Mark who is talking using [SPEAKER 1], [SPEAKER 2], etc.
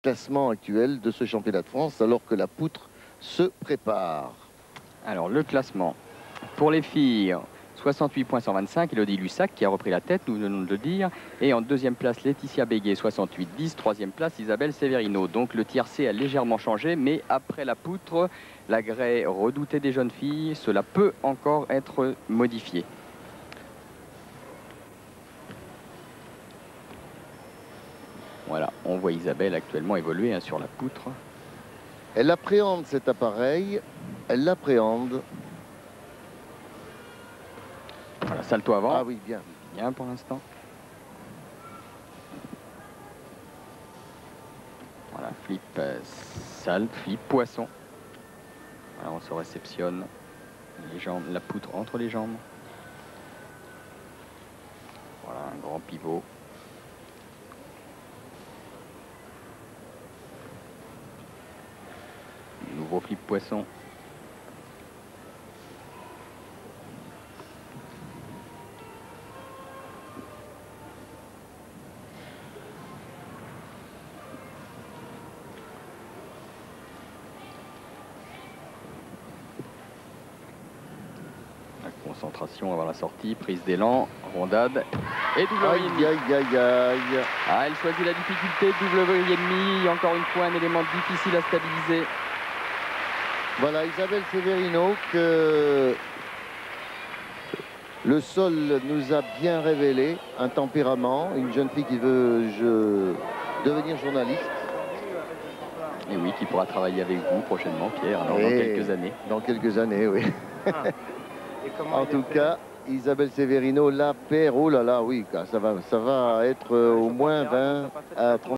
[SPEAKER 1] classement actuel de ce championnat de France alors que la poutre se prépare.
[SPEAKER 2] Alors le classement pour les filles, 68 points 125, Elodie Lussac qui a repris la tête, nous venons de le dire. Et en deuxième place, Laetitia Béguet, 68-10. Troisième place, Isabelle Severino. Donc le tiercé a légèrement changé, mais après la poutre, la Grey redoutée des jeunes filles, cela peut encore être modifié. Voilà, on voit Isabelle actuellement évoluer sur la poutre.
[SPEAKER 1] Elle appréhende cet appareil, elle l'appréhende.
[SPEAKER 2] Voilà, salto avant.
[SPEAKER 1] Ah oui, bien.
[SPEAKER 2] Bien pour l'instant. Voilà, flip salte, flip poisson. Voilà, on se réceptionne. Les jambes, la poutre entre les jambes. Voilà, un grand pivot. Nouveau flip poisson. La concentration avant la sortie, prise d'élan, rondade et double vrille et demi.
[SPEAKER 1] Aïe, aïe, aïe, aïe.
[SPEAKER 2] Ah, elle choisit la difficulté, double vrille et demi. Encore une fois, un élément difficile à stabiliser.
[SPEAKER 1] Voilà, Isabelle Severino, que le sol nous a bien révélé, un tempérament, une jeune fille qui veut devenir journaliste.
[SPEAKER 2] Et oui, qui pourra travailler avec vous prochainement, Pierre, alors dans quelques années.
[SPEAKER 1] Dans quelques années, oui. En tout cas, Isabelle Severino, la paire, oh là là, oui, ça va être au moins 20 à 30.